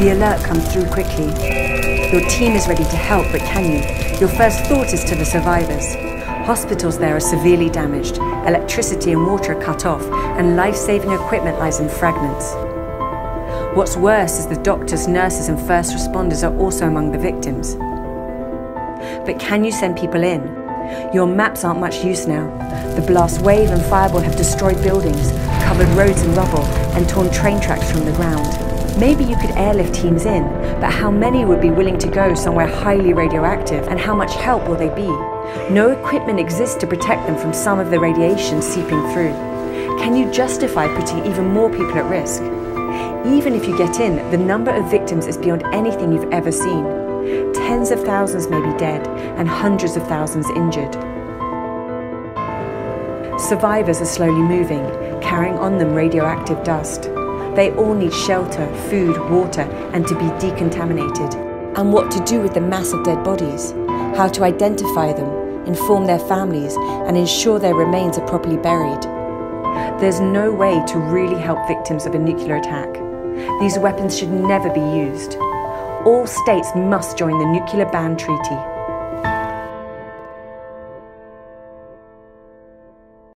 The alert comes through quickly. Your team is ready to help, but can you? Your first thought is to the survivors. Hospitals there are severely damaged, electricity and water are cut off, and life-saving equipment lies in fragments. What's worse is the doctors, nurses and first responders are also among the victims. But can you send people in? Your maps aren't much use now. The blast wave and fireball have destroyed buildings, covered roads in rubble, and torn train tracks from the ground. Maybe you could airlift teams in, but how many would be willing to go somewhere highly radioactive, and how much help will they be? No equipment exists to protect them from some of the radiation seeping through. Can you justify putting even more people at risk? Even if you get in, the number of victims is beyond anything you've ever seen. Tens of thousands may be dead, and hundreds of thousands injured. Survivors are slowly moving, carrying on them radioactive dust. They all need shelter, food, water, and to be decontaminated. And what to do with the mass of dead bodies? How to identify them, inform their families, and ensure their remains are properly buried. There's no way to really help victims of a nuclear attack. These weapons should never be used. All states must join the Nuclear Ban Treaty.